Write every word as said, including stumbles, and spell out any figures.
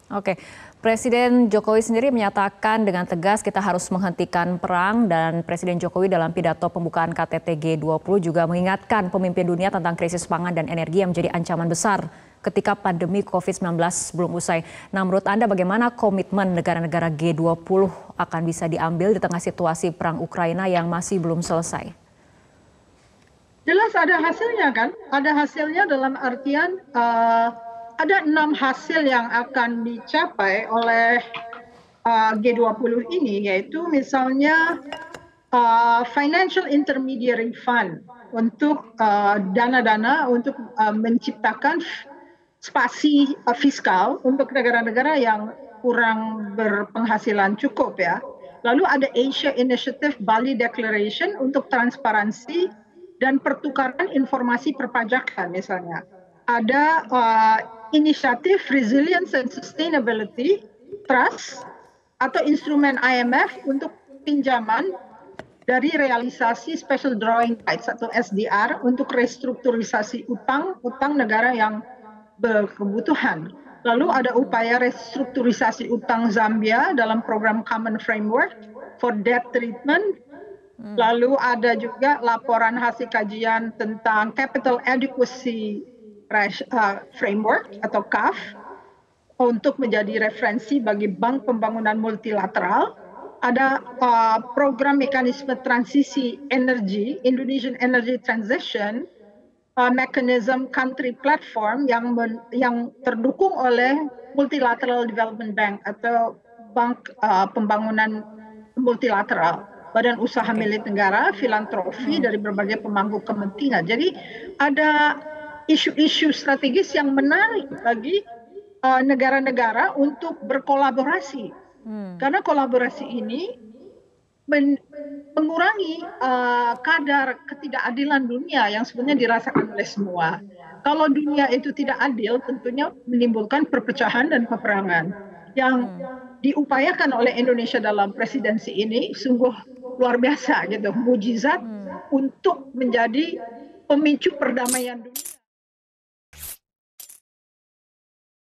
Oke, Presiden Jokowi sendiri menyatakan dengan tegas kita harus menghentikan perang dan Presiden Jokowi dalam pidato pembukaan K T T G dua puluh juga mengingatkan pemimpin dunia tentang krisis pangan dan energi yang menjadi ancaman besar ketika pandemi COVID sembilan belas belum usai. Nah, menurut Anda bagaimana komitmen negara-negara G dua puluh akan bisa diambil di tengah situasi perang Ukraina yang masih belum selesai? Jelas ada hasilnya kan, ada hasilnya dalam artian uh, ada enam hasil yang akan dicapai oleh uh, G dua puluh ini, yaitu misalnya uh, Financial Intermediary Fund untuk dana-dana uh, untuk uh, menciptakan spasi uh, fiskal untuk negara-negara yang kurang berpenghasilan cukup ya. Lalu ada Asia Initiative Bali Declaration untuk transparansi dan pertukaran informasi perpajakan misalnya. Ada uh, inisiatif Resilience and Sustainability Trust atau instrumen I M F untuk pinjaman dari realisasi Special Drawing Rights atau S D R untuk restrukturisasi utang utang negara yang berkebutuhan. Lalu ada upaya restrukturisasi utang Zambia dalam program Common Framework for Debt Treatment. Lalu ada juga laporan hasil kajian tentang Capital Adequacy Framework atau C A F untuk menjadi referensi bagi bank pembangunan multilateral. Ada uh, program mekanisme transisi energi, Indonesian Energy Transition, uh, Mechanism Country Platform yang men, yang terdukung oleh Multilateral Development Bank atau bank uh, pembangunan multilateral. Badan usaha milik negara, filantropi dari berbagai pemangku kepentingan. Jadi ada isu-isu strategis yang menarik bagi negara-negara uh, untuk berkolaborasi. Hmm. Karena kolaborasi ini men mengurangi uh, kadar ketidakadilan dunia yang sebenarnya dirasakan oleh semua. Kalau dunia itu tidak adil, tentunya menimbulkan perpecahan dan peperangan. Yang hmm. diupayakan oleh Indonesia dalam presidensi ini sungguh luar biasa gitu, mujizat hmm. untuk menjadi pemicu perdamaian dunia.